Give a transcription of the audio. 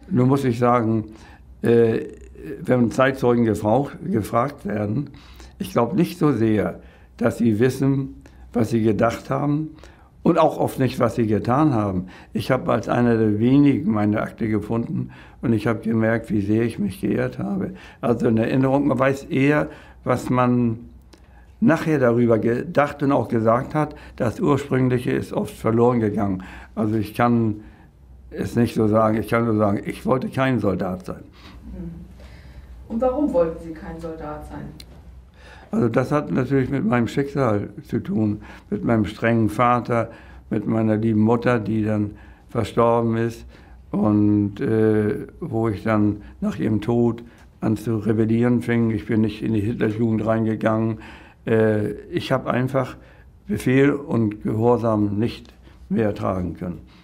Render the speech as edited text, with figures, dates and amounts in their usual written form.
Nun muss ich sagen, wenn Zeitzeugen gefragt werden, ich glaube nicht so sehr, dass sie wissen, was sie gedacht haben und auch oft nicht, was sie getan haben. Ich habe als einer der wenigen meine Akte gefunden und ich habe gemerkt, wie sehr ich mich geirrt habe. Also in Erinnerung, man weiß eher, was man nachher darüber gedacht und auch gesagt hat. Das Ursprüngliche ist oft verloren gegangen. Also ich kann es nicht so sagen, ich kann nur sagen, ich wollte kein Soldat sein. Und warum wollten Sie kein Soldat sein? Also das hat natürlich mit meinem Schicksal zu tun, mit meinem strengen Vater, mit meiner lieben Mutter, die dann verstorben ist und wo ich dann nach ihrem Tod an zu rebellieren fing. Ich bin nicht in die Hitlerjugend reingegangen. Ich habe einfach Befehl und Gehorsam nicht mehr ertragen können.